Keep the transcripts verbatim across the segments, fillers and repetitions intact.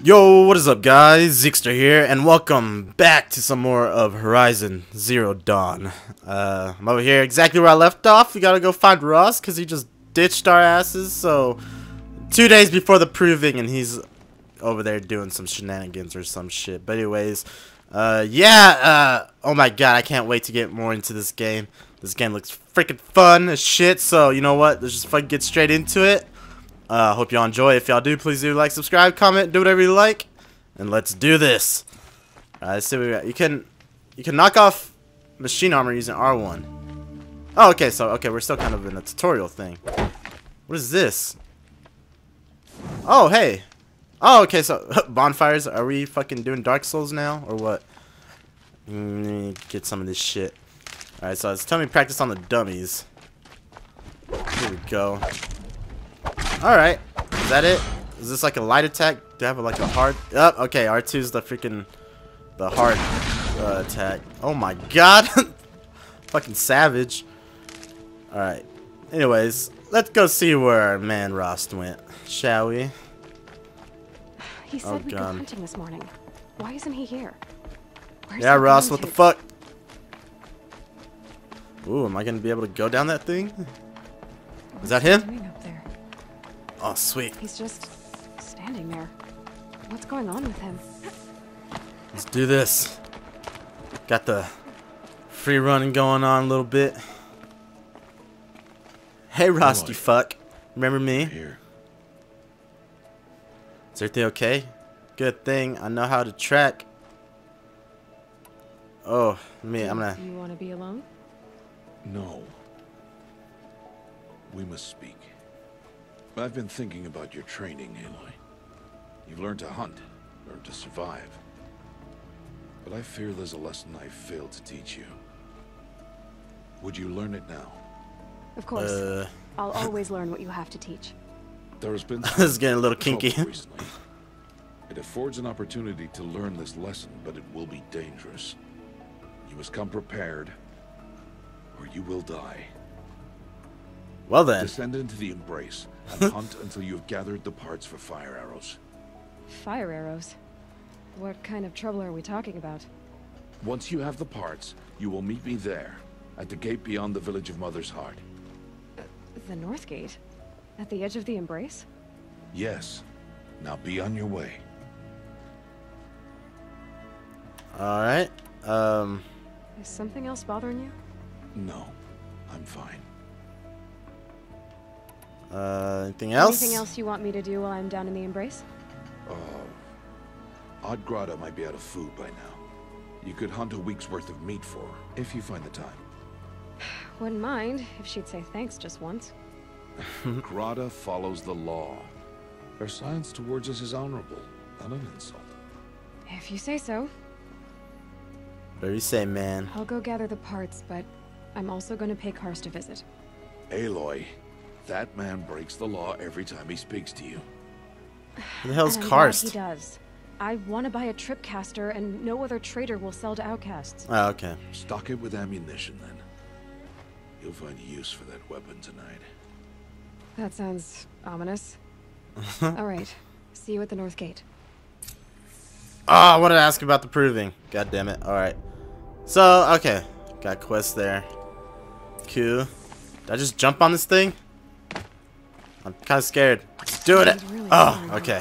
Yo, what is up guys, Zekester here, and welcome back to some more of Horizon Zero Dawn. Uh, I'm over here exactly where I left off. We gotta go find Ross, because he just ditched our asses, so... Two days before the proving, and he's over there doing some shenanigans or some shit. But anyways, uh, yeah, uh, oh my god, I can't wait to get more into this game. This game looks freaking fun as shit, so you know what, let's just fucking get straight into it. Uh, hope y'all enjoy. If y'all do, please do like, subscribe, comment, do whatever you like, and let's do this. Alright, let's see what we got. You can, you can knock off machine armor using R one. Oh, okay. So, okay, we're still kind of in a tutorial thing. What is this? Oh, hey. Oh, okay. So bonfires. Are we fucking doing Dark Souls now, or what? Mm, get some of this shit. Alright, so it's telling me practice on the dummies. Here we go. Alright, is that it? Is this like a light attack? Do I have like a hard... Oh, okay, R two is the freaking... The hard uh, attack. Oh my god! Fucking savage. Alright. Anyways, let's go see where our man Ross went, shall we? He said oh, we'd go hunting this morning. Why isn't he here? Where's yeah, he Ross, what to? the fuck? Ooh, am I gonna be able to go down that thing? Is that him? Up there? Oh, sweet. He's just standing there. What's going on with him? Let's do this. Got the free running going on a little bit. Hey, Rusty Aloy. fuck. Remember me? Here. Is everything okay? Good thing I know how to track. Oh, me, I'm gonna... You want to be alone? No. We must speak. I've been thinking about your training, Aloy. You've learned to hunt, learned to survive. But I fear there's a lesson I failed to teach you. Would you learn it now? Of course. Uh... I'll always learn what you have to teach. There has been This is getting a little kinky. trouble recently. It affords an opportunity to learn this lesson, but it will be dangerous. You must come prepared, or you will die. Well then. Descend into the embrace and hunt until you have gathered the parts for fire arrows. Fire arrows? What kind of trouble are we talking about? Once you have the parts, you will meet me there, at the gate beyond the village of Mother's Heart. Uh, the North Gate? At the edge of the embrace? Yes. Now be on your way. Alright. Um... Is something else bothering you? No, I'm fine. Uh, anything else? Anything else you want me to do while I'm down in the embrace? Uh, Odd Grotto might be out of food by now. You could hunt a week's worth of meat for her, if you find the time. Wouldn't mind if she'd say thanks just once. Grotto follows the law. Her science towards us is honorable, not an insult. If you say so. What do you say, man? I'll go gather the parts, but I'm also going to pay Karst a visit. Aloy, that man breaks the law every time he speaks to you. Who the hell's And I'm glad Karst? He does. I want to buy a tripcaster, and no other trader will sell to outcasts. Oh, okay. Stock it with ammunition, then. You'll find use for that weapon tonight. That sounds ominous. All right. See you at the North Gate. Oh, I wanted to ask about the proving. God damn it. Alright. So, okay. Got quests there. Cool. Did I just jump on this thing? I'm kind of scared. Let's do it. Really Oh, okay.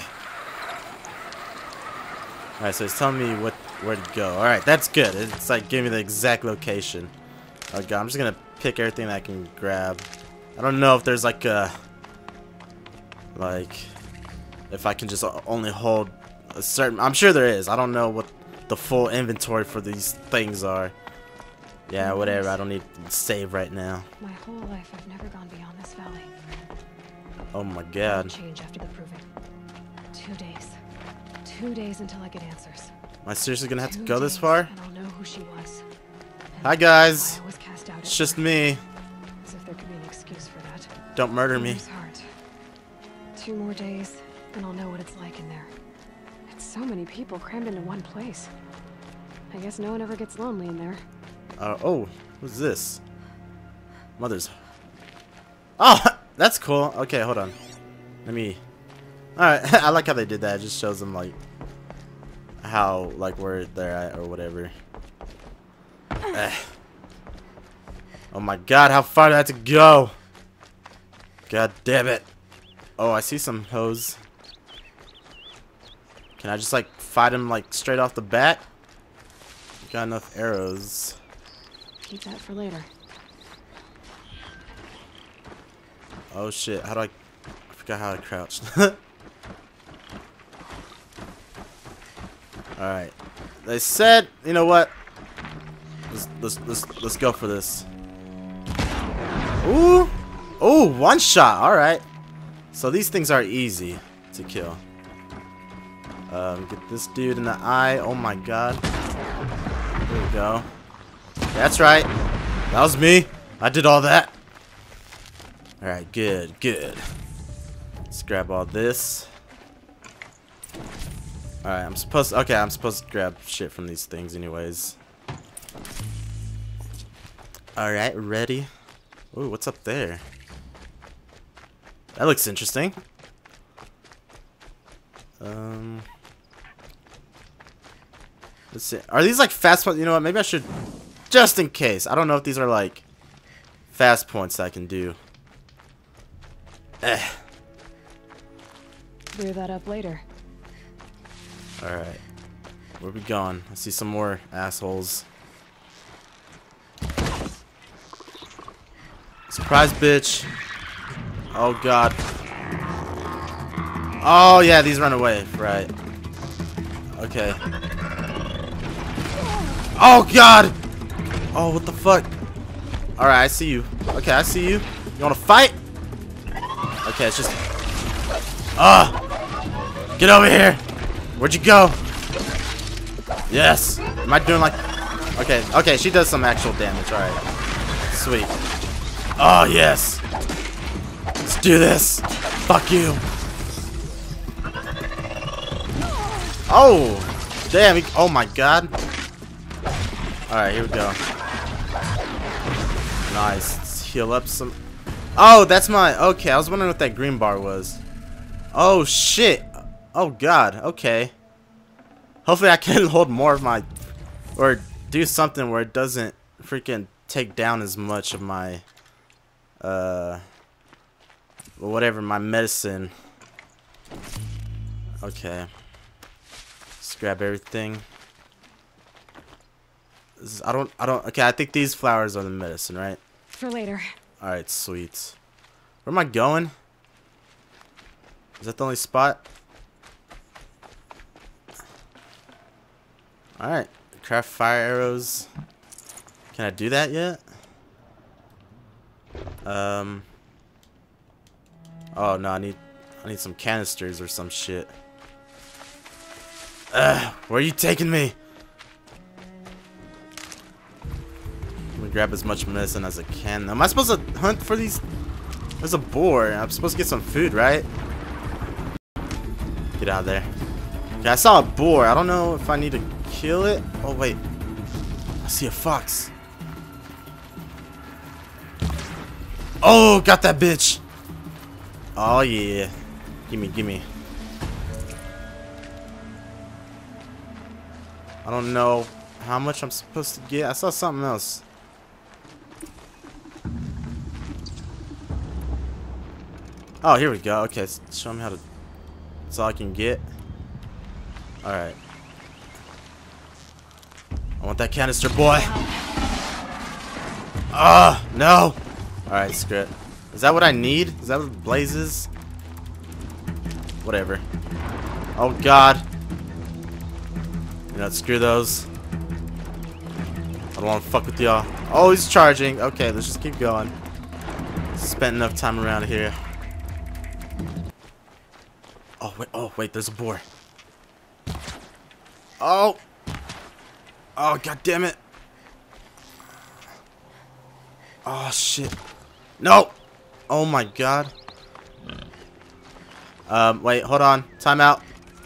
Alright, so it's telling me what where to go. Alright, that's good. It's like giving me the exact location. Oh god, I'm just gonna pick everything that I can grab. I don't know if there's like a... Like... If I can just only hold a certain... I'm sure there is. I don't know what the full inventory for these things are. Yeah, whatever. I don't need to save right now. My whole life, I've never gone beyond this valley. Oh my I'll god. change after the proving. Two days. Two days until I get answers. Am I seriously gonna have to Two go this days, far? And I'll know who she was. And Hi guys. why I was cast out It's at just birth. me. As if there could be an excuse for that. Don't murder me. Mother's Heart. Two more days, and I'll know what it's like in there. It's so many people crammed into one place. I guess no one ever gets lonely in there. Uh, oh, who's this? Mother's... Oh, that's cool. Okay, hold on. Let me Alright, I like how they did that. It just shows them, like, how, like, where they're at or whatever. Eh. Oh my god, how far do I have to go? God damn it. Oh, I see some hoes. Can I just, like, fight him, like, straight off the bat? Got enough arrows. Keep that for later. Oh shit, how do I... I forgot how I crouched. Alright. They said, you know what? Let's, let's, let's, let's go for this. Ooh! Ooh, one shot! Alright. So these things are easy to kill. Um, get this dude in the eye. Oh my god. There we go. That's right. That was me. I did all that. Alright, good, good. Let's grab all this. Alright, I'm supposed to, okay, I'm supposed to grab shit from these things anyways. Alright, ready. Ooh, what's up there? That looks interesting. Um Let's see. Are these like fast points? You know what? Maybe I should, just in case. I don't know if these are like fast points that I can do. Eh. Clear that up later. Alright. Where we going? I see some more assholes. Surprise, bitch. Oh, God. Oh, yeah, these run away. Right. Okay. Oh, God! Oh, what the fuck? Alright, I see you. Okay, I see you. You wanna fight? Okay, it's just... Ah! Get over here! Where'd you go? Yes! Am I doing like... Okay, okay, she does some actual damage. Alright. Sweet. Oh, yes! Let's do this! Fuck you! Oh! Damn, he... Oh my god. Alright, here we go. Nice. Let's heal up some... Oh, that's my... Okay, I was wondering what that green bar was. Oh, shit. Oh, God. Okay. Hopefully I can hold more of my... Or do something where it doesn't freaking take down as much of my... Uh... Whatever, my medicine. Okay. Let's grab everything. This is, I don't... I don't... Okay, I think these flowers are the medicine, right? For later. Alright, sweet. Where am I going? Is that the only spot? Alright. Craft fire arrows. Can I do that yet? Um. Oh no, I need I need some canisters or some shit. Ugh, where are you taking me? Let me grab as much medicine as I can. Am I supposed to hunt for these? There's a boar. I'm supposed to get some food, right? Get out of there. Okay, I saw a boar. I don't know if I need to kill it. Oh, wait. I see a fox. Oh, got that bitch. Oh, yeah. Gimme, gimme. I don't know how much I'm supposed to get. I saw something else. Oh, here we go. Okay, show me how to... That's all I can get. Alright. I want that canister, boy. Ah, oh, no. Alright, screw it. Is that what I need? Is that what blazes? Whatever. Oh, God. You know, screw those. I don't want to fuck with y'all. Oh, he's charging. Okay, let's just keep going. Spent enough time around here. Oh, wait. Oh, wait. There's a boar. Oh. Oh, God damn it. Oh, shit. No. Oh, my God. Um, wait. Hold on. Time out.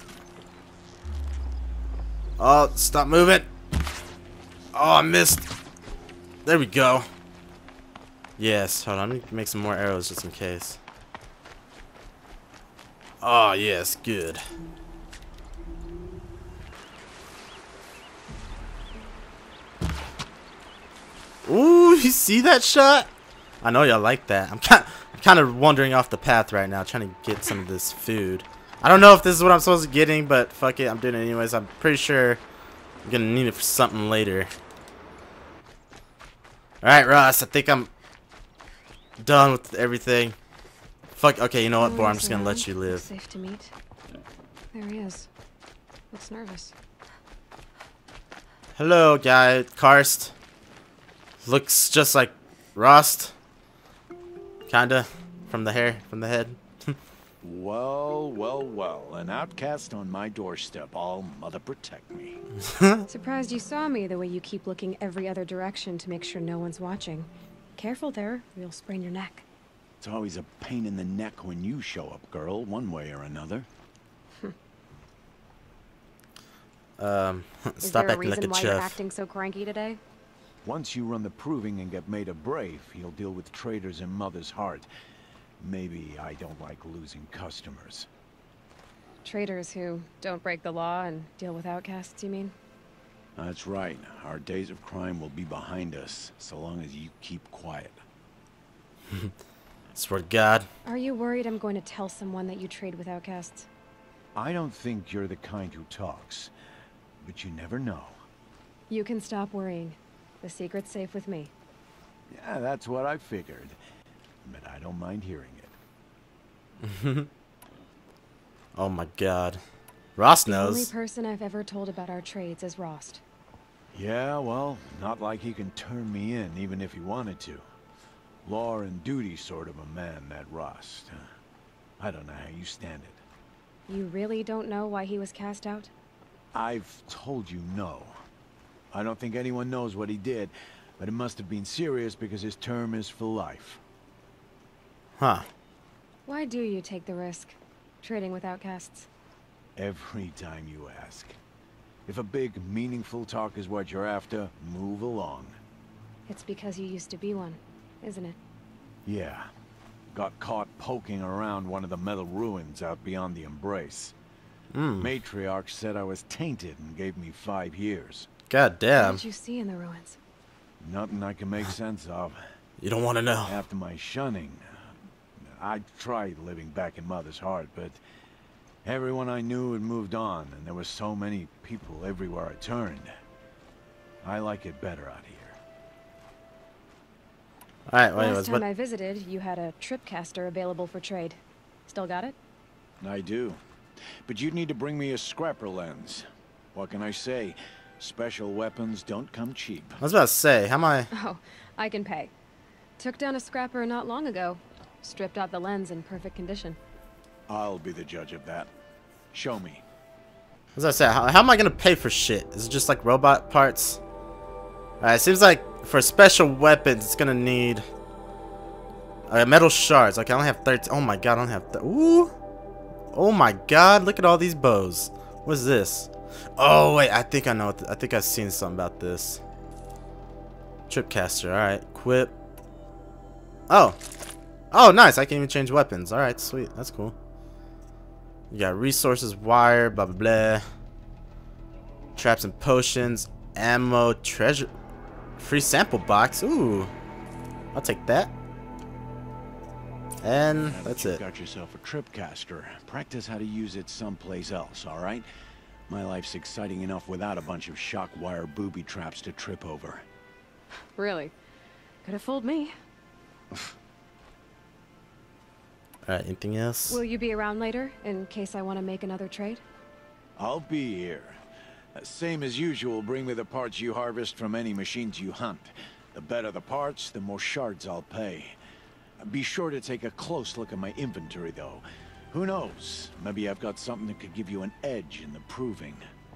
Oh, stop moving. Oh, I missed. There we go. Yes. Hold on. Let me make some more arrows just in case. Oh, yes, good. Ooh, you see that shot? I know y'all like that. I'm kind I'm kind of wandering off the path right now, trying to get some of this food. I don't know if this is what I'm supposed to be getting, but fuck it, I'm doing it anyways. I'm pretty sure I'm gonna need it for something later. Alright, Ross, I think I'm done with everything. Fuck, okay, you know what, boy, I'm just gonna let you live. Safe to meet. There he is. Looks nervous. Hello, guy, Karst. Looks just like Rost. Kinda. From the hair, from the head. Well, well, well. An outcast on my doorstep. All mother protect me. Surprised you saw me the way you keep looking every other direction to make sure no one's watching. Careful there, or you'll sprain your neck. It's always a pain in the neck when you show up, girl, one way or another. um, Is stop there a acting like reason a why you're chef. acting so cranky today? Once you run the proving and get made a brave, you'll deal with traitors in Mother's Heart. Maybe I don't like losing customers. Traitors who don't break the law and deal with outcasts, you mean? That's right. Our days of crime will be behind us, so long as you keep quiet. Swear to God. Are you worried I'm going to tell someone that you trade with outcasts? I don't think you're the kind who talks, but you never know. You can stop worrying. The secret's safe with me. Yeah, that's what I figured. But I don't mind hearing it. Oh my God. Ross The only knows. person I've ever told about our trades is Rost. Yeah, well, not like he can turn me in, even if he wanted to. Law and duty sort of a man, that Rost. I don't know how you stand it. You really don't know why he was cast out? I've told you no. I don't think anyone knows what he did, but it must have been serious because his term is for life. Huh. Why do you take the risk, trading with outcasts? Every time you ask. If a big, meaningful talk is what you're after, move along. It's because you used to be one, isn't it? Yeah. Got caught poking around one of the metal ruins out beyond the Embrace. Mm. Matriarch said I was tainted and gave me five years. God What damn. did you see in the ruins? Nothing I can make sense of. You don't want to know. After my shunning, I tried living back in Mother's Heart, but everyone I knew had moved on, and there were so many people everywhere I turned. I like it better out here. Alright, well, Last anyways, time what? I visited, you had a tripcaster available for trade. Still got it? I do. But you'd need to bring me a scrapper lens. What can I say? Special weapons don't come cheap. I was about to say, how am I? Oh, I can pay. Took down a scrapper not long ago. Stripped out the lens in perfect condition. I'll be the judge of that. Show me. As I said, how, how am I gonna pay for shit? Is it just like robot parts? Alright, seems like for special weapons, it's gonna need uh, metal shards. Okay, I only have thirteen. Oh my God, I don't have. Th Ooh. Oh my God, look at all these bows. What is this? Oh wait, I think I know. What th I think I've seen something about this. Tripcaster. All right, equip. Oh. Oh, nice. I can even change weapons. All right, sweet. That's cool. You got resources, wire, blah, blah, blah. Traps and potions, ammo, treasure. Free sample box. Ooh. I'll take that. And Now that that's you've it. got yourself a tripcaster. Practice how to use it someplace else, all right? My life's exciting enough without a bunch of shock wire booby traps to trip over. Really? Could have fooled me. Alright, anything else? Will you be around later, in case I want to make another trade? I'll be here. Uh, Same as usual, bring me the parts you harvest from any machines you hunt. The better the parts, the more shards I'll pay. Uh, Be sure to take a close look at my inventory, though. Who knows? Maybe I've got something that could give you an edge in the proving.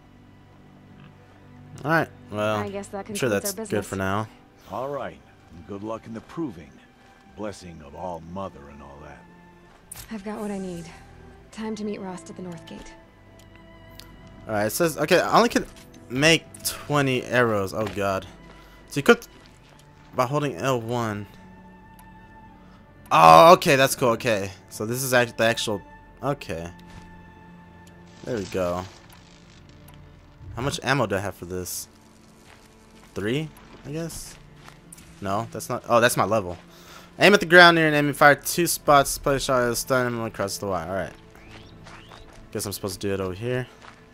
Alright, well, I guess that I'm concludes sure our that's good business. for now. All right, and good luck in the proving. Blessing of all mother and all that. I've got what I need. Time to meet Rost at the North Gate. Alright, it says, okay, I only can make twenty arrows. Oh God. So you could, by holding L one. Oh, okay, that's cool, okay. So this is actually the actual Okay. There we go. How much ammo do I have for this? Three, I guess? No, that's not. Oh, that's my level. Aim at the ground near an enemy. Fire two spots. Play a shot at a stun and across the wire. Alright. Guess I'm supposed to do it over here.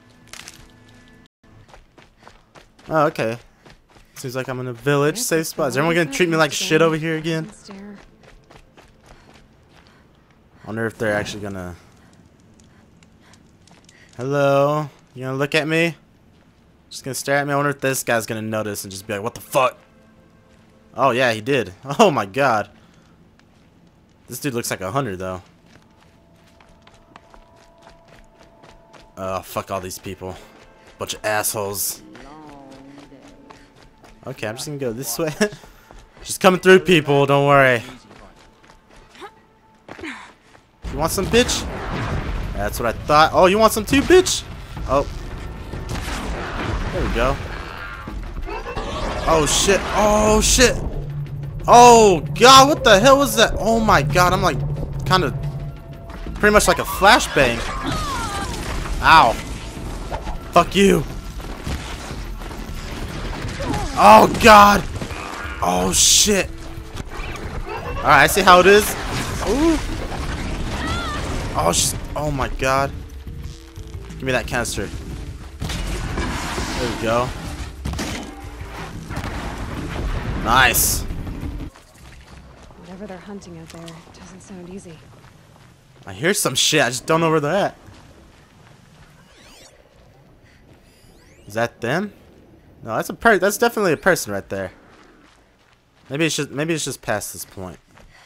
Oh, okay. Seems like I'm in a village. Safe spot. Is everyone gonna treat me like shit over here again? Wonder if they're actually gonna. Hello? You gonna look at me? Just gonna stare at me? I wonder if this guy's gonna notice and just be like, what the fuck? Oh, yeah, he did. Oh my god. This dude looks like a hunter, though. Oh, fuck all these people. Bunch of assholes. Okay, I'm just gonna go this way. Just coming through, people, don't worry. You want some, bitch? That's what I thought. Oh, you want some too, bitch? Oh. There we go. Oh, shit. Oh, shit. Oh, God, what the hell was that? Oh, my God, I'm like kind of pretty much like a flashbang. Ow. Fuck you. Oh, God. Oh, shit. Alright, I see how it is. Ooh. Oh, she's, oh, my God. Give me that canister. There we go. Nice. Whatever they're hunting out there doesn't sound easy. I hear some shit. I just don't know where they're at. Is that them? No, that's a per. That's definitely a person right there. Maybe it's just. Maybe it's just past this point.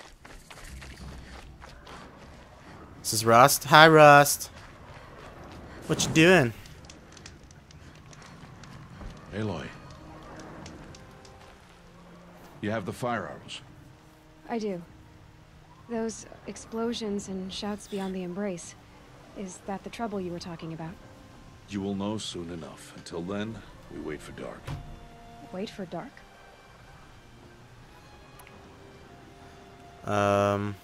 This is Rust. Hi, Rust. What you doing? Aloy. You have the firearms. I do. Those explosions and shouts beyond the embrace. Is that the trouble you were talking about? You will know soon enough. Until then, we wait for dark. Wait for dark? Um.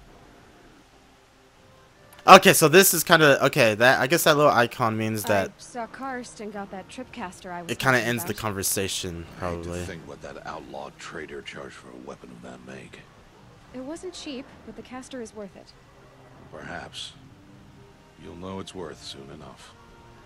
Okay, so this is kind of okay. That I guess that little icon means that I saw Karst and got that tripcaster I was it kind of talking ends the about. conversation, I hate probably. to think what that outlawed trader charged for a weapon of that make. It wasn't cheap, but the caster is worth it. Perhaps. You'll know it's worth soon enough.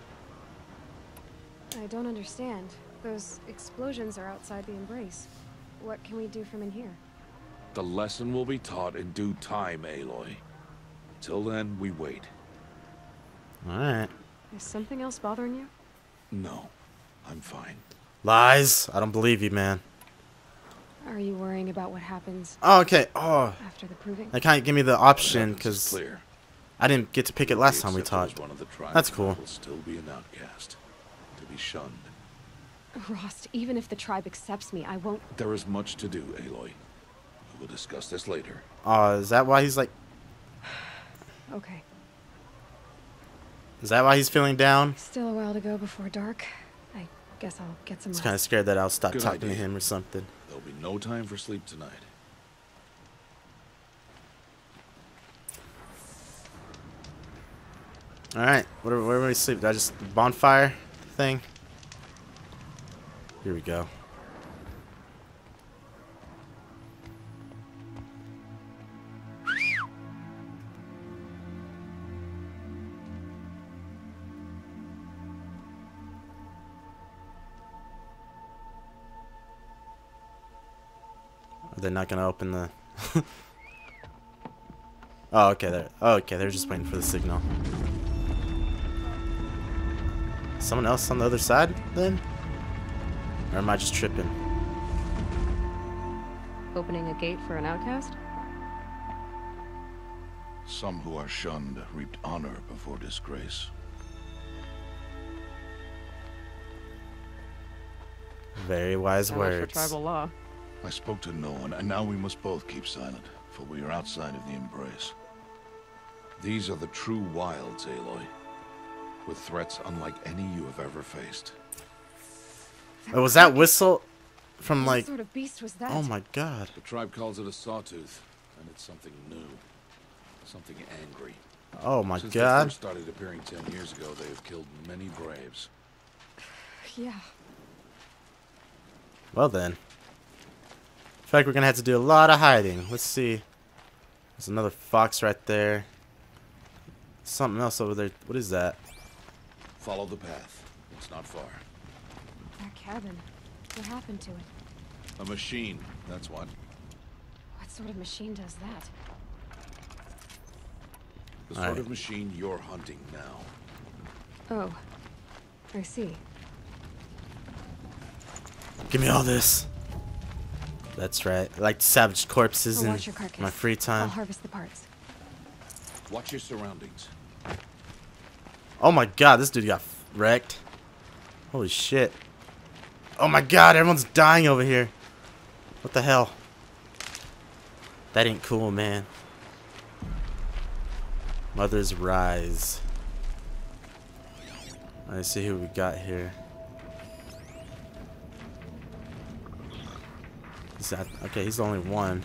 I don't understand. Those explosions are outside the embrace. What can we do from in here? The lesson will be taught in due time, Aloy. Till then, we wait. Alright. Is something else bothering you? No, I'm fine. Lies. I don't believe you, man. Are you worrying about what happens Oh, okay. Oh, after the proving? they kind of give me the option What happens is because clear. I didn't get to pick it last time we Except talked. as one of the tribes, That's cool. Will still be an outcast, to be shunned. Rost, even if the tribe accepts me, I won't. There is much to do, Aloy. We will discuss this later. Oh, is that why he's like? Okay. Is that why he's feeling down? Still a while to go before dark. I guess I'll get some He's rest. kind of scared that I'll stop Good talking to idea. him or something. There'll be no time for sleep tonight. All right. Where, where do we sleep? Did I just bonfire thing? Here we go. Are they not gonna open the? Oh, okay. They're oh, okay. They're just waiting for the signal. Someone else on the other side, then? Or am I just tripping? Opening a gate for an outcast? Some who are shunned reaped honor before disgrace. Very wise So much for words. tribal law. I spoke to no one, and now we must both keep silent, for we are outside of the embrace. These are the true wilds, Aloy, with threats unlike any you have ever faced. Oh, was that whistle from What like? sort of beast was that? Oh my god. The tribe calls it a Sawtooth, and it's something new. Something angry. Oh my Since they god. first started appearing ten years ago, they have killed many braves. Yeah. Well then. I feel like we're gonna have to do a lot of hiding. Let's see. There's another fox right there. Something else over there. What is that? Follow the path. It's not far. That cabin. What happened to it? A machine, that's what. What sort of machine does that? The sort Alright. of machine you're hunting now. Oh. I see. Give me all this. That's right. I like savage corpses I'll in watch your carcass. my free I'll time. harvest the parts. Watch your surroundings. Oh my god, this dude got wrecked. Holy shit. Oh my god, everyone's dying over here. What the hell? That ain't cool, man. Mother's Rise. Let's see who we got here. He's not, okay, he's the only one.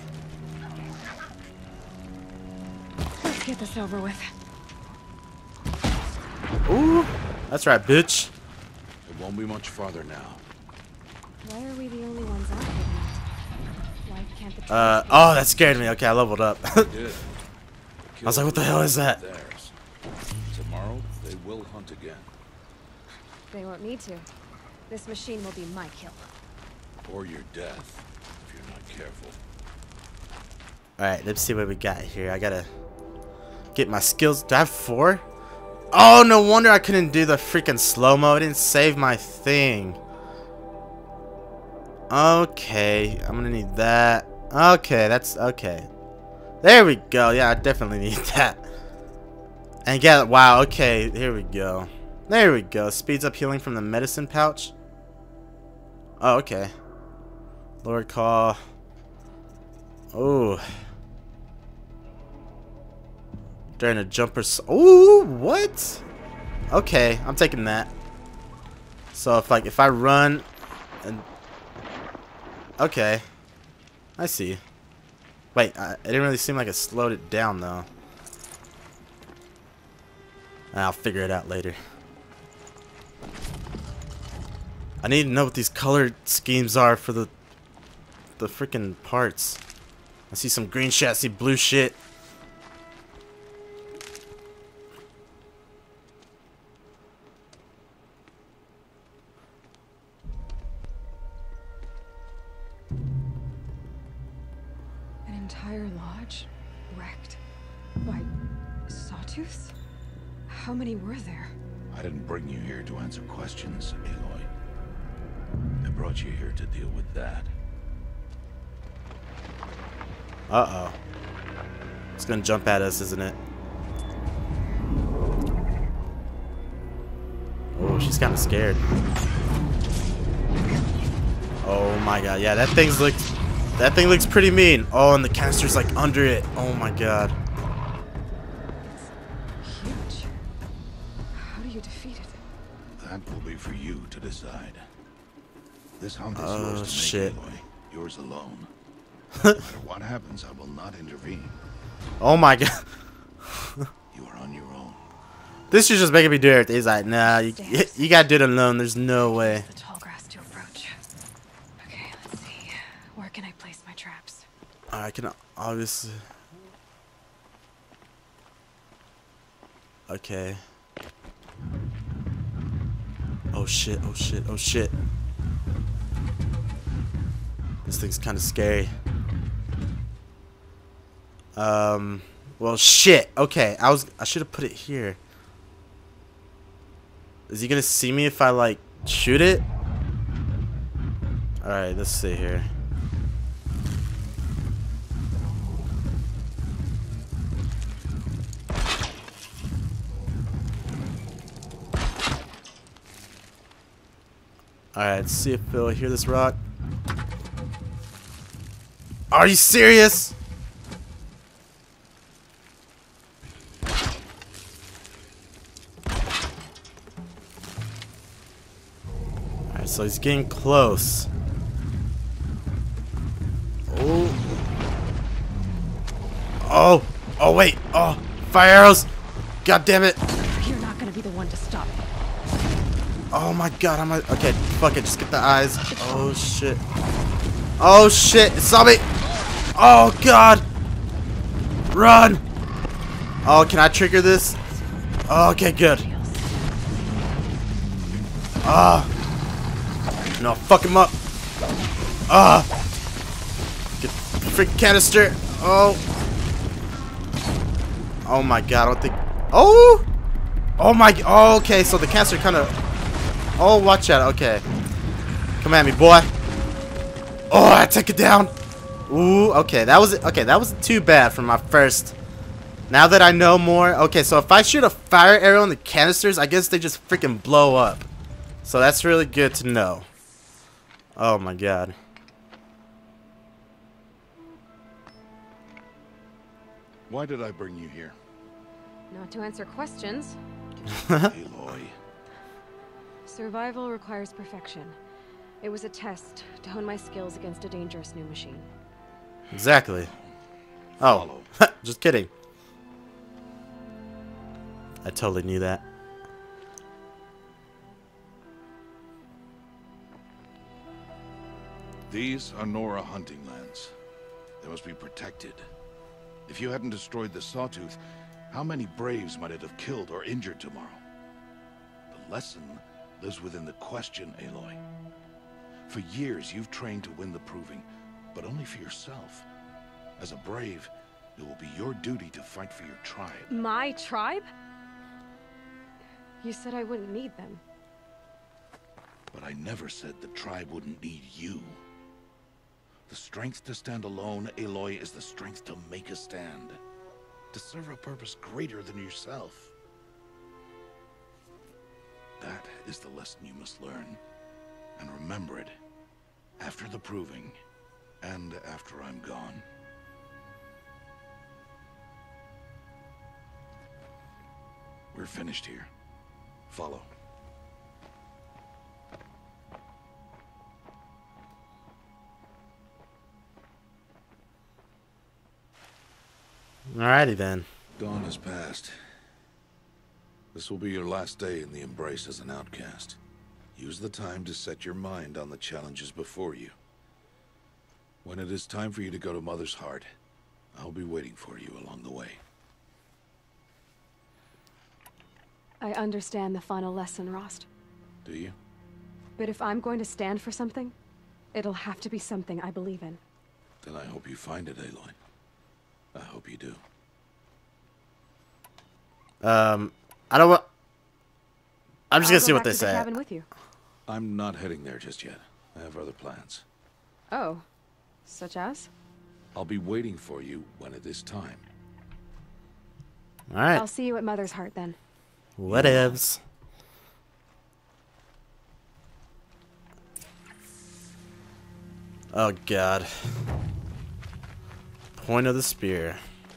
Let's get this over with. Ooh, that's right, bitch. It won't be much farther now. Why are we the only ones out here tonight? Why can't the Uh, tribes oh, that scared me. Okay, I leveled up. They did. I was like, what the hell is that? Theirs. Tomorrow, they will hunt again. They won't need to. This machine will be my kill. Or your death, if you're not careful. Alright, let's see what we got here. I gotta get my skills. Do I have four? Oh, no wonder I couldn't do the freaking slow-mo. I didn't save my thing. Okay, I'm gonna need that. Okay, that's okay. There we go. Yeah, I definitely need that. And get wow. Okay, here we go. There we go. Speeds up healing from the medicine pouch. Oh, okay. Lord call. Oh. During a jumper. Ooh, what? Okay, I'm taking that. So if like if I run and okay, I see. Wait, I, it didn't really seem like it slowed it down though. I'll figure it out later. I need to know what these color schemes are for the the freaking parts. I see some green shit, I see blue shit. An entire lodge wrecked by Sawtooths? How many were there? I didn't bring you here to answer questions, Aloy. I brought you here to deal with that. Uh-oh. It's gonna jump at us, isn't it? Oh, she's kinda scared. Oh my god, yeah, that thing's looks that thing looks pretty mean. Oh, and the canister's like under it. Oh my god. It's huge. How do you defeat it? That will be for you to decide. This hunt is Oh, yours to make, shit. Aloy. Yours alone. No matter what happens, I will not intervene. Oh my god. You are on your own. This is just making me do everything. He's like, nah, you, you gotta do it alone. There's no way. The tall grass to approach. Okay, let's see. Where can I place my traps? I can obviously. Okay. Oh shit, oh shit, oh shit. This thing's kind of scary. Um, well shit. Okay, I was I should have put it here. Is he gonna see me if I like shoot it? Alright, let's see here. Alright, let's see if he'll hear this rock. Are you serious? Alright, so he's getting close. Oh. Oh. Oh, wait. Oh. Fire arrows. God damn it! You're not gonna be the one to stop me. Oh my god, I'm like, okay, fuck it, just get the eyes. Oh shit. Oh shit, it saw me! Oh god! Run! Oh, can I trigger this? Oh, okay, good. Ah! No, fuck him up! Ah! Get the freaking canister! Oh! Oh my god, I don't think. Oh! Oh my. Oh, okay, so the canister kind of. Oh, watch out. Okay. Come at me, boy. Oh, I took it down. Ooh, okay. That was okay. That wasn't too bad for my first. Now that I know more. Okay, so if I shoot a fire arrow in the canisters, I guess they just freaking blow up. So that's really good to know. Oh my god. Why did I bring you here? Not to answer questions. Aloy. Survival requires perfection. It was a test to hone my skills against a dangerous new machine. Exactly. Oh, just kidding. I totally knew that. These are Nora hunting lands. They must be protected. If you hadn't destroyed the Sawtooth, how many Braves might it have killed or injured tomorrow? The lesson lives within the question, Aloy. For years, you've trained to win the proving, but only for yourself. As a Brave, it will be your duty to fight for your tribe. My tribe? You said I wouldn't need them. But I never said the tribe wouldn't need you. The strength to stand alone, Aloy, is the strength to make a stand. To serve a purpose greater than yourself. That is the lesson you must learn. And remember it. After the proving. And after I'm gone. We're finished here. Follow. Alrighty then. Dawn has passed. This will be your last day in the Embrace as an outcast. Use the time to set your mind on the challenges before you. When it is time for you to go to Mother's Heart, I'll be waiting for you along the way. I understand the final lesson, Rost. Do you? But if I'm going to stand for something, it'll have to be something I believe in. Then I hope you find it, Aloy. I hope you do. Um, I don't want. I'm just I'll gonna go see what back they to the say. cabin with you. I'm not heading there just yet. I have other plans. Oh, such as? I'll be waiting for you when it is time. All right. I'll see you at Mother's Heart then. Whatevs. Oh god. Point of the spear.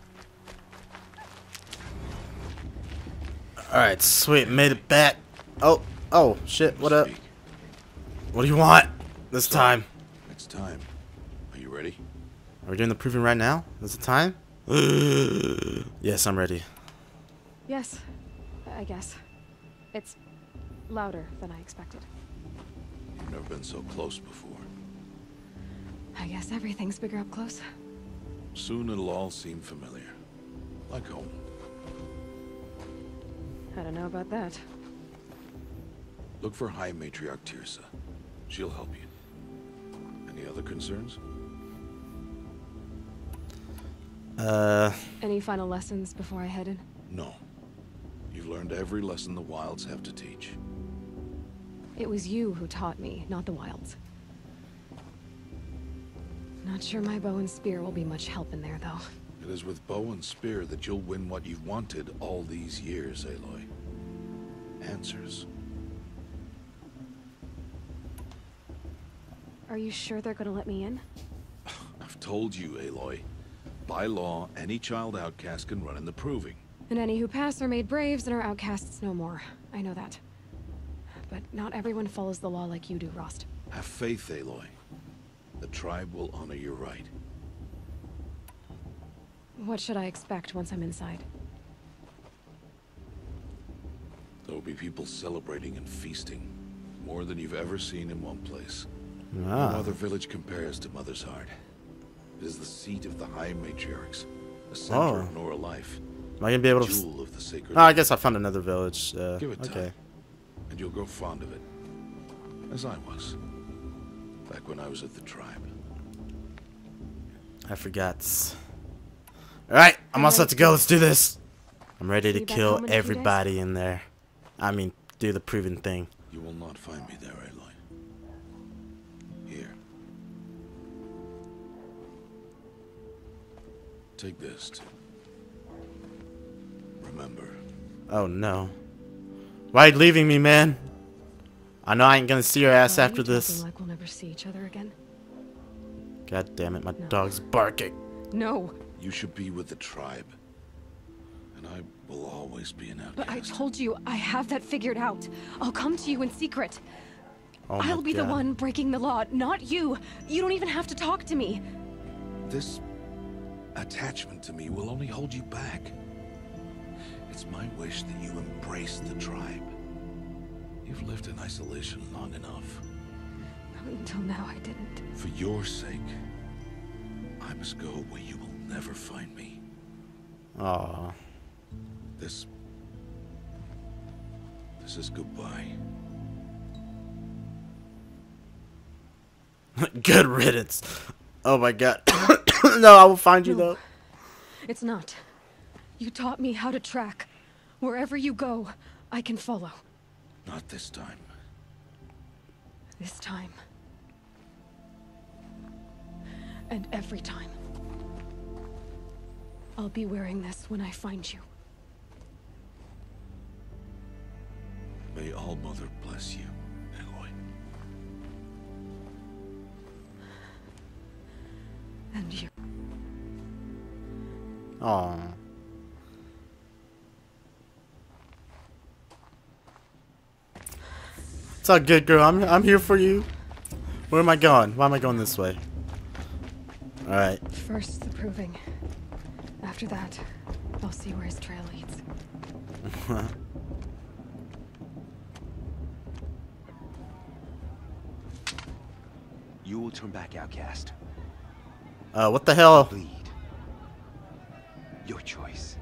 Alright, sweet, made it back. Oh, oh, shit, what up? Speak. What do you want this So, time? It's time. Are you ready? Are we doing the proving right now? Is it time? Yes, I'm ready. Yes, I guess. It's louder than I expected. You've never been so close before. I guess everything's bigger up close. Soon it'll all seem familiar. Like home. I don't know about that. Look for High Matriarch Tirsa. She'll help you. Any other concerns? Uh, Any final lessons before I head in? No. You've learned every lesson the Wilds have to teach. It was you who taught me, not the Wilds. Not sure my bow and spear will be much help in there, though. It is with bow and spear that you'll win what you've wanted all these years, Aloy. Answers. Are you sure they're gonna let me in? I've told you, Aloy. By law, any child outcast can run in the proving. And any who pass are made braves and are outcasts no more. I know that. But not everyone follows the law like you do, Rost. Have faith, Aloy. The tribe will honor your right. What should I expect once I'm inside? There will be people celebrating and feasting. More than you've ever seen in one place. Ah. No other village compares to Mother's Heart. It is the seat of the High Matriarchs, the center Oh. of Nora life. Am I gonna be able to? Jewel of the sacred. Oh, I guess I found another village. Uh, Give it time, okay. and you'll grow fond of it, as I was, back when I was at the tribe. I forgot. All right, I'm all set to go. Let's do this. I'm ready to See you back kill home in a few everybody in there. I mean, do the proven thing. You will not find me there, Aloy. Here. Take this to remember. Oh no. Why are you leaving me, man? I know I ain't gonna see your ass Why are after you this. talking like we'll never see each other again? God damn it, my No. dog's barking. No. You should be with the tribe. And I will always be an outcast. But I told you, I have that figured out. I'll come to you in secret. Oh my I'll be the God. one breaking the law, not you. You don't even have to talk to me. This attachment to me will only hold you back. It's my wish that you embrace the tribe. You've lived in isolation long enough. Until now, I didn't. For your sake, I must go where you will never find me. Aw. This... This is goodbye. Good riddance. Oh my God. No, I will find you No. though. It's not. You taught me how to track. Wherever you go, I can follow. Not this time. This time. And every time. I'll be wearing this when I find you. May All Mother bless you, Aloy. And you. Aw. It's all good, girl. I'm I'm here for you. Where am I going? Why am I going this way? All right. First, the proving. After that, I'll see where his trail leads. You will turn back, outcast. Uh, what the hell? Bleed. Your choice.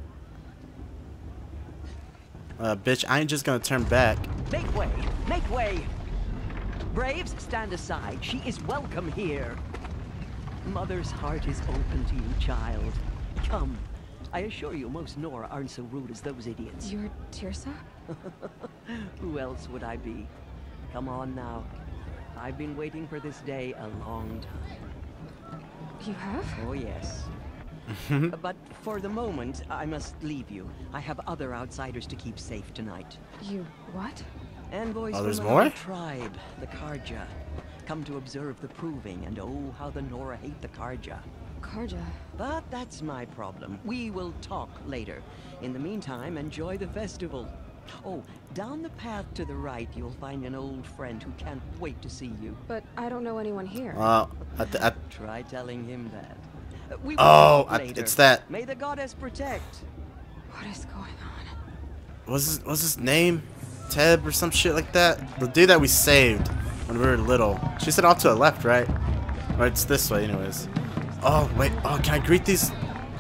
Uh, bitch, I ain't just gonna turn back. Make way! Make way! Braves, stand aside. She is welcome here. Mother's heart is open to you, child. Come. I assure you, most Nora aren't so rude as those idiots. You're Tirsa? Who else would I be? Come on now. I've been waiting for this day a long time. You have? Oh, yes. But for the moment, I must leave you. I have other outsiders to keep safe tonight. You what? Envoys Oh, there's from more? another tribe, the Karja. Come to observe the proving, and oh, how the Nora hate the Karja. Karja. But that's my problem. We will talk later. In the meantime, enjoy the festival. Oh, down the path to the right, you'll find an old friend who can't wait to see you. But I don't know anyone here. Uh, I th I Try telling him that. Uh, we will oh, talk I, later. it's that. May the goddess protect. What is going on? What's his, what's his name? Teb or some shit like that? The dude that we saved when we were little. She said off to the left, right? Or it's this way, anyways. Oh, wait. Oh, can I greet these?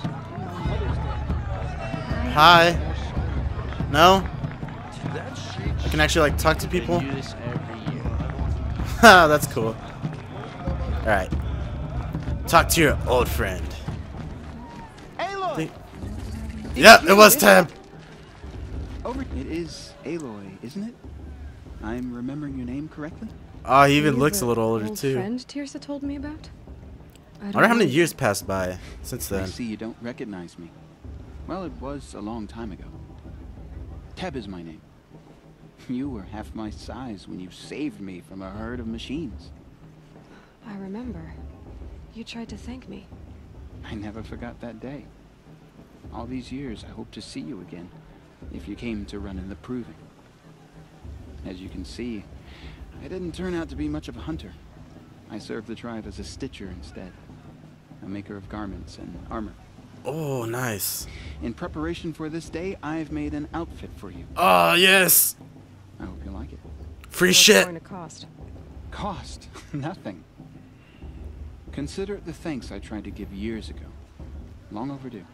Hi. No? I can actually, like, talk to people? Ha, that's cool. Alright. Talk to your old friend. Aloy! Yep, it was Teb. Over. It is Aloy, isn't it? I'm remembering your name correctly? Oh, he even You looks a the little older, old too. friend Tirsa told me about? I I don't wonder how many know. years passed by since I then. see you don't recognize me. Well, it was a long time ago. Teb is my name. You were half my size when you saved me from a herd of machines. I remember. You tried to thank me. I never forgot that day. All these years, I hope to see you again, if you came to run in the proving. As you can see, I didn't turn out to be much of a hunter. I served the tribe as a stitcher instead, a maker of garments and armor. Oh, nice. In preparation for this day, I've made an outfit for you. Oh, yes. I hope you like it. Free What's shit. it going to cost? Cost? Nothing. Consider it the thanks I tried to give years ago. Long overdue.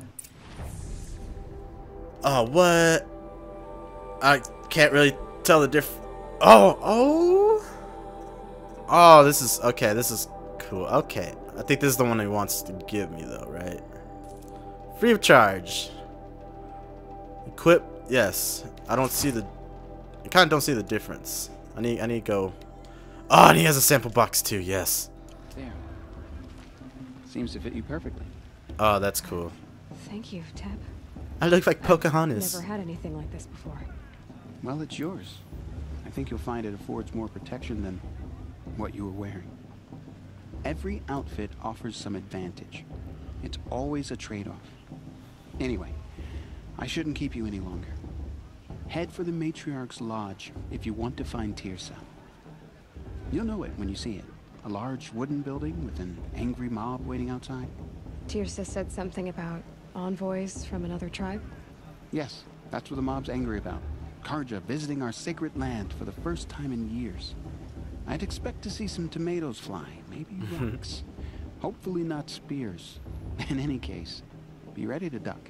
Oh, what? I can't really tell the diff. Oh, oh. Oh, this is okay. This is cool. Okay, I think this is the one he wants to give me, though, right? Free of charge. Equip. Yes. I don't see the. I kind of don't see the difference. I need. I need to go. Oh, and he has a sample box too. Yes. There. Seems to fit you perfectly. Oh, that's cool. Thank you, Teb. I look like Pocahontas. Never had anything like this before. Well, it's yours. I think you'll find it affords more protection than what you were wearing. Every outfit offers some advantage. It's always a trade-off. Anyway, I shouldn't keep you any longer. Head for the Matriarch's Lodge if you want to find Tirsa. You'll know it when you see it. A large wooden building with an angry mob waiting outside. Tirsa said something about envoys from another tribe. Yes, that's what the mob's angry about. Karja visiting our sacred land for the first time in years. I'd expect to see some tomatoes fly, maybe rocks. Hopefully not spears. In any case, be ready to duck.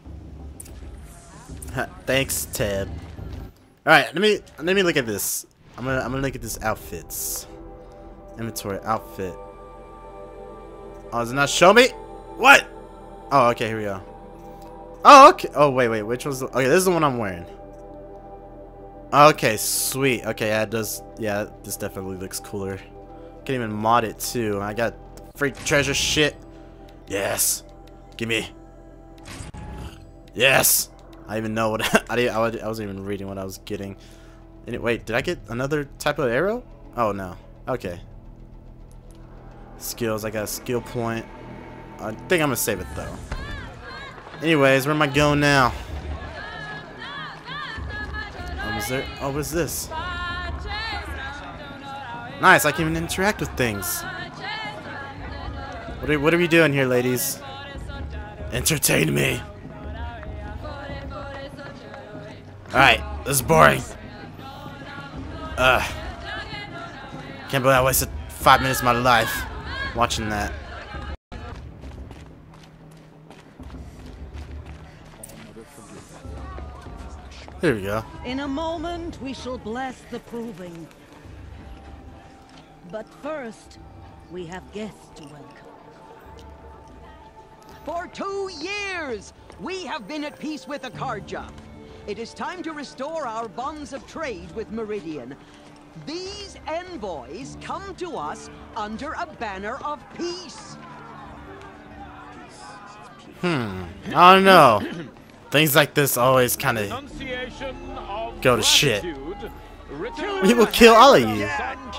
Thanks, Ted. All right, let me let me look at this. I'm gonna I'm gonna look at this outfits. Inventory outfit. Oh, does it not show me? What? Oh, okay, here we go. Oh, okay. Oh, wait, wait. Which was the... Okay, this is the one I'm wearing. Okay, sweet. Okay, yeah, it does. Yeah, this definitely looks cooler. Can even mod it too. I got free treasure shit. Yes. Give me. Yes. I even know what I didn't. I wasn't even reading what I was getting. Anyway, wait, did I get another type of arrow? Oh no. Okay. Skills. I got a skill point. I think I'm gonna save it though. Anyways, where am I going now? Oh, was there? Oh, what's this? Nice. I can even interact with things. What are, what are we doing here, ladies? Entertain me. Alright, this is boring. Ugh. Can't believe I wasted five minutes of my life watching that. Here we go. In a moment, we shall bless the proving. But first, we have guests to welcome. For two years, we have been at peace with Akarja. It is time to restore our bonds of trade with Meridian. These envoys come to us under a banner of peace. Hmm. I don't know. Things like this always kind of go to shit. We will kill all of you.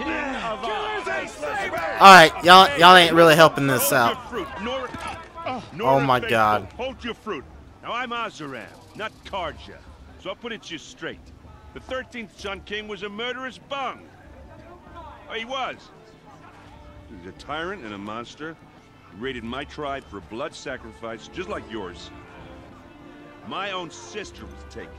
Alright, y'all y'all ain't really helping this out. Oh my god. Hold your fruit. Now I'm Azaram, not Karja. So I'll put it to you straight. The thirteenth Sun King was a murderous bung. Oh, he was. He was a tyrant and a monster. He raided my tribe for blood sacrifice, just like yours. My own sister was taken.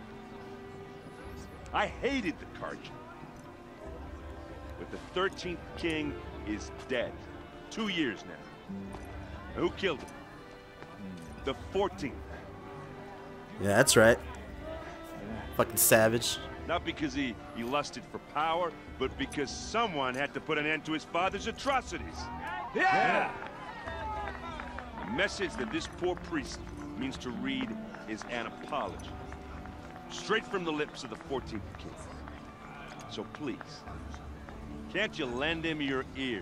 I hated the Karja. But the thirteenth King is dead. Two years now. Who killed him? The fourteenth. Yeah, that's right. Fucking savage. Not because he, he lusted for power, but because someone had to put an end to his father's atrocities. Yeah! The message that this poor priest means to read is an apology. Straight from the lips of the fourteenth King. So please, can't you lend him your ears?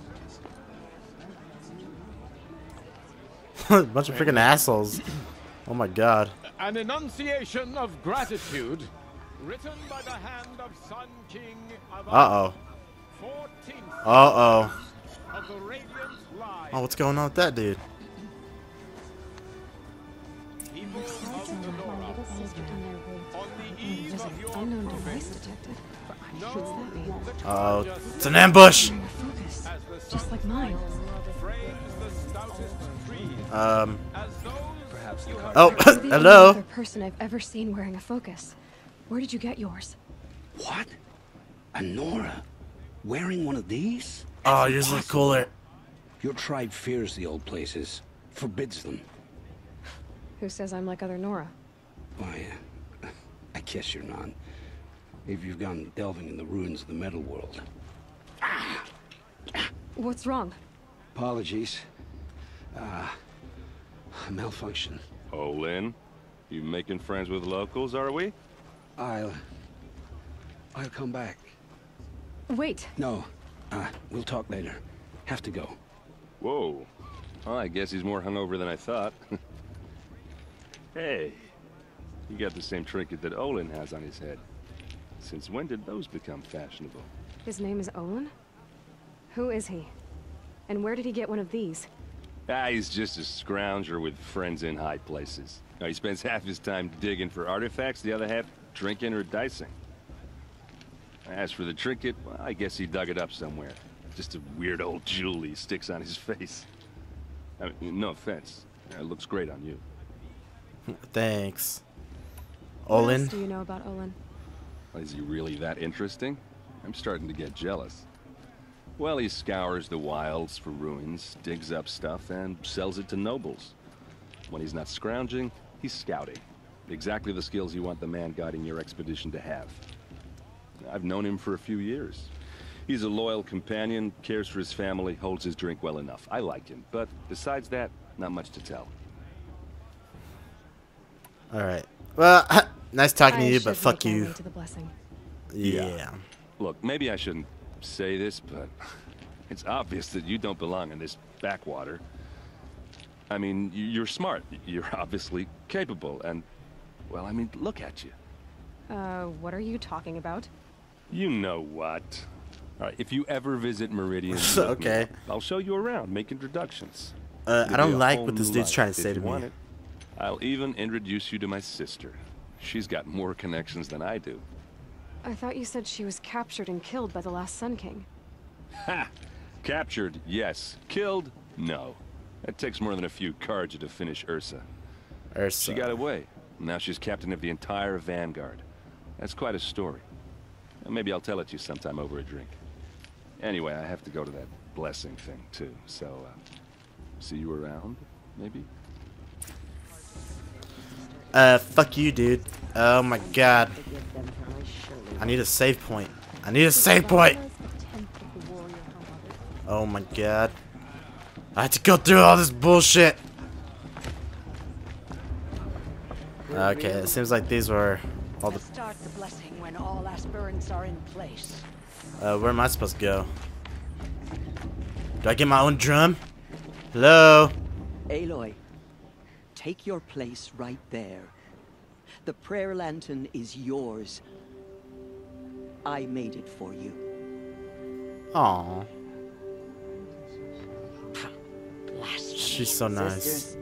Bunch of freaking assholes. Oh my god. An enunciation of gratitude written by the hand of Sun King of Uh-oh. fourteenth Uh-oh. of the Radiant Line. Oh, what's going on with that dude? people of the Nora, on the eve There's of an your unknown proving, device detected. no, What's that mean? the Oh, Conjure it's an ambush. Wearing a focus, as the just like mine. frames the stoutest trees, Um. as those perhaps you have Oh, You're the only hello. other person I've ever seen wearing a focus. Where did you get yours? What? A Nora? Wearing one of these? Oh, yours look cooler. Your tribe fears the old places, forbids them. Who says I'm like other Nora? Why, uh, I guess you're not. If you've gone delving in the ruins of the metal world. What's wrong? Apologies. Uh, a malfunction. Oh, Lynn, you making friends with locals, are we? I'll... I'll come back. Wait. No, uh, we'll talk later. Have to go. Whoa. Well, I guess he's more hungover than I thought. Hey, you got the same trinket that Olin has on his head. Since when did those become fashionable? His name is Olin? Who is he? And where did he get one of these? Ah, he's just a scrounger with friends in high places. Now, he spends half his time digging for artifacts, the other half drinking or dicing. As for the trinket, well, I guess he dug it up somewhere. Just a weird old jewel he sticks on his face. I mean, no offense. It looks great on you. Thanks. What Olin. else do you know about Olin? Is he really that interesting? I'm starting to get jealous. Well, he scours the wilds for ruins, digs up stuff, and sells it to nobles. When he's not scrounging, he's scouting. Exactly the skills you want the man guiding your expedition to have. I've known him for a few years. He's a loyal companion, cares for his family, holds his drink well enough. I like him, but besides that, not much to tell. Alright. Well, nice talking I to you, should but fuck make my you. way to the blessing. Yeah. Yeah. Look, maybe I shouldn't say this, but it's obvious that you don't belong in this backwater. I mean, y- you're smart. You're obviously capable, and, well, I mean, look at you. Uh, what are you talking about? You know what. All right, if you ever visit Meridian, look me Okay. up. I'll show you around, make introductions. Uh, It'll I be don't a like whole what this new dude's life trying to if say you to want me. it. I'll even introduce you to my sister. She's got more connections than I do. I thought you said she was captured and killed by the last Sun King. Ha! Captured, yes. Killed, no. That takes more than a few Carja to finish Ursa. Ursa. She got away. Now she's captain of the entire Vanguard. That's quite a story. Maybe I'll tell it to you sometime over a drink. Anyway, I have to go to that blessing thing, too. So, uh, see you around, maybe? Uh, fuck you, dude. Oh my god. I need a save point. I need a save point! Oh my god. I had to go through all this bullshit! Okay, it seems like these were all the... Start the blessing when all aspirants are in place. Uh, where am I supposed to go? Do I get my own drum? Hello? Aloy, take your place right there. The prayer lantern is yours. I made it for you. Aww. Blasphemy. She's so nice. Sisters.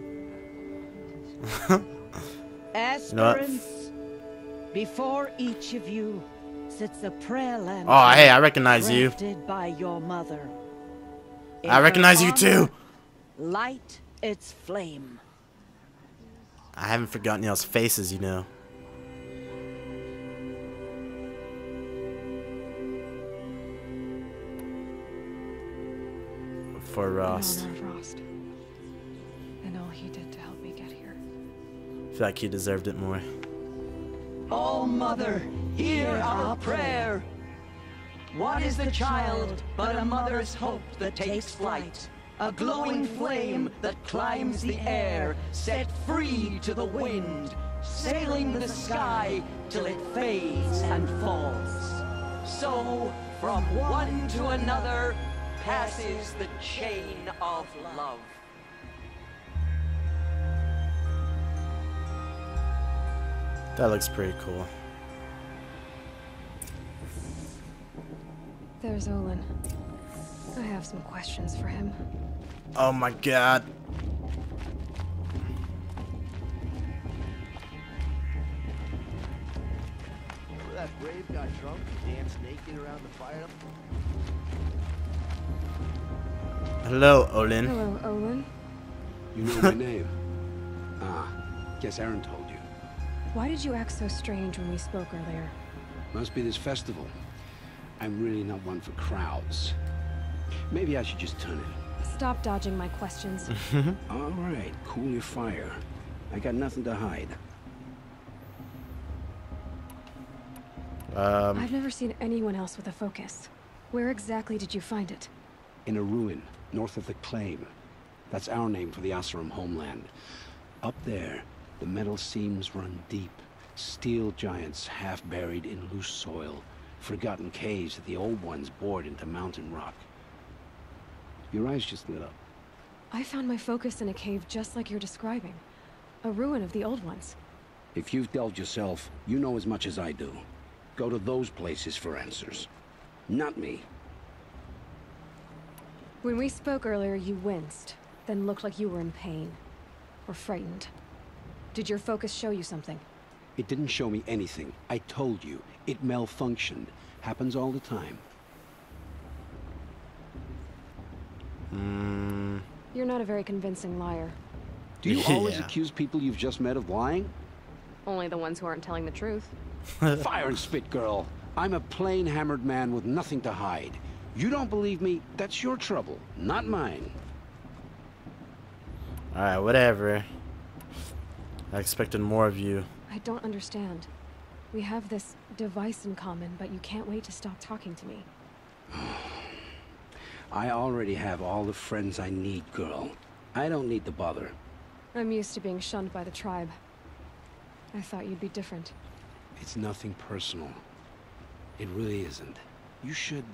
Aspirants, before each of you sits a prayer lantern. Oh, hey, I recognize you. crafted by your mother. In I her recognize you honor, too. Light its flame. I haven't forgotten y'all's faces, you know. For Rost. In honor of Rost. And all he did to help me get here. I feel like he deserved it more. Oh, Mother, hear our prayer. What is the child but a mother's hope that takes flight? A glowing flame that climbs the air, set free to the wind, sailing the sky till it fades and falls. So, from one to another, passes the chain of love. That looks pretty cool. There's Olin. I have some questions for him. Oh my god. Brave got drunk and danced naked around the fire. Hello, Olin. Hello, Olin. You know my name? Ah, guess Aaron told you. Why did you act so strange when we spoke earlier? Must be this festival. I'm really not one for crowds. Maybe I should just turn it. Stop dodging my questions. All right, cool your fire. I got nothing to hide. Um, I've never seen anyone else with a focus. Where exactly did you find it? In a ruin, north of the Claim. That's our name for the Oseram homeland. Up there, the metal seams run deep. Steel giants half buried in loose soil. Forgotten caves that the old ones bored into mountain rock. Your eyes just lit up. I found my focus in a cave just like you're describing. A ruin of the old ones. If you've delved yourself, you know as much as I do. Go to those places for answers. Not me. When we spoke earlier, you winced, then looked like you were in pain. Or frightened. Did your focus show you something? It didn't show me anything. I told you. It malfunctioned. Happens all the time. mm, You're not a very convincing liar. Do you always Yeah. accuse people you've just met of lying? Only the ones who aren't telling the truth. Fire and spit, girl. I'm a plain hammered man with nothing to hide. You don't believe me, that's your trouble, not mine. Alright, whatever. I expected more of you. I don't understand. We have this device in common, but you can't wait to stop talking to me. I already have all the friends I need, girl. I don't need to bother. I'm used to being shunned by the tribe. I thought you'd be different. It's nothing personal. It really isn't. You should...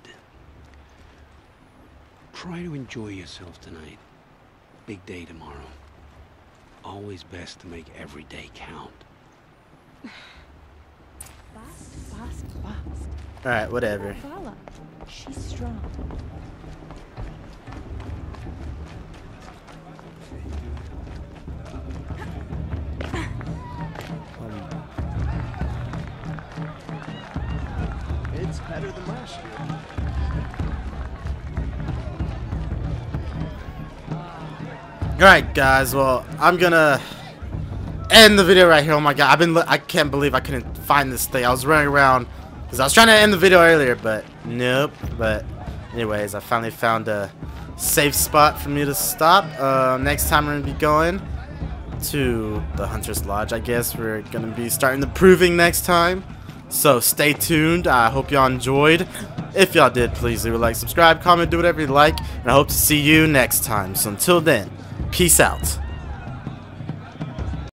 try to enjoy yourself tonight. Big day tomorrow. Always best to make every day count. Fast, fast, fast. Alright, whatever. Vala, she's strong. It's better than last year. Alright, guys, well, I'm gonna end the video right here. Oh my god, I've been I can't believe I couldn't find this thing. I was running around because I was trying to end the video earlier, but nope. But anyways, I finally found a safe spot for me to stop. Uh, next time we're gonna be going to the Hunter's Lodge. I guess we're gonna be starting the proving next time. So stay tuned. I hope y'all enjoyed. If y'all did, please leave a like, subscribe, comment, do whatever you like, and I hope to see you next time. So until then, peace out.